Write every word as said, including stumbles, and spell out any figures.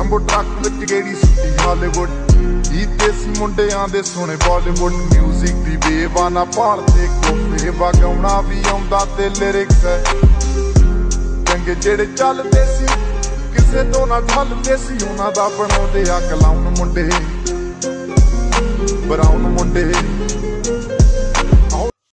Jumbo truck विच गेड़ी सुट्टी Hollywood कीते सी मुंडियां दे सोने बॉलीवुड म्यूजिक दी बेवाना भालदे कोफे वगाउणा भी आउंदा ते लिरिक्स है चंगे जेड़े चलदे सी किसे तो ना ढलदे सी उन्हां दा बनाउंदे आ क्लाउन मुंडे ब्राउन मुंडे।